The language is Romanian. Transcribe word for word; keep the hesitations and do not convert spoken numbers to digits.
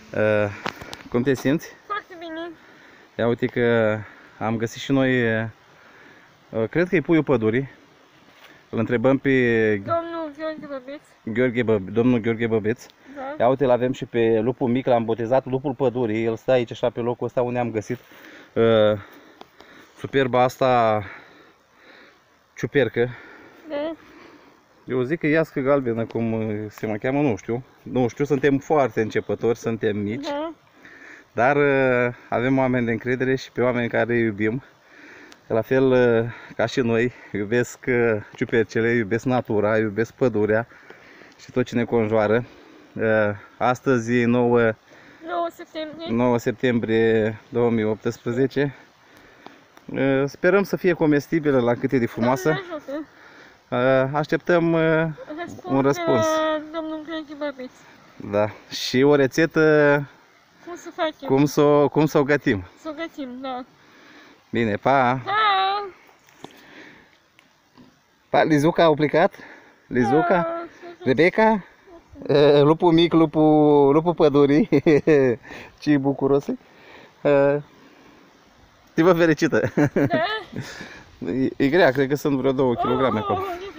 Uh, cum te simți? Foarte bine. Ia uite că am găsit și noi, uh, cred că e puiul pădurii. Îl întrebăm pe Domnul Gheorghe Băbeț. Gheorghe Bă, domnul Gheorghe Băbeț. Da. Ia uite, l-avem și pe lupul mic, l-am botezat lupul pădurii. El stă aici așa pe locul ăsta unde am găsit uh, superba asta ciupercă. Da. Eu zic că iască galbenă, cum se mai cheamă, nu știu. Nu știu, suntem foarte începători, suntem mici. Da. Dar uh, avem oameni de încredere și pe oameni care îi iubim. La fel uh, ca și noi, iubesc uh, ciupercele, iubesc natura, iubesc pădurea și tot ce ne conjoară. Uh, astăzi e nouă septembrie. nouă septembrie două mii optsprezece. Uh, sperăm să fie comestibilă la cât e de frumoasă. Uh, așteptăm uh, Răspund un răspuns. Domnul Gheorghe Băbeț. Da. Și o rețetă Cum să facem? cum să o, cum să o gătim. Să o gătim, da. Bine, pa! Da. Pa, Lizuca a plecat? Lizuca? Da. Rebecca? Uh, lupul mic, lupul, lupul pădurii. Ce bucuros e. Uh, Te vă fericită. Da. E, e grea, cred că sunt vreo două kilograme acolo. Oh,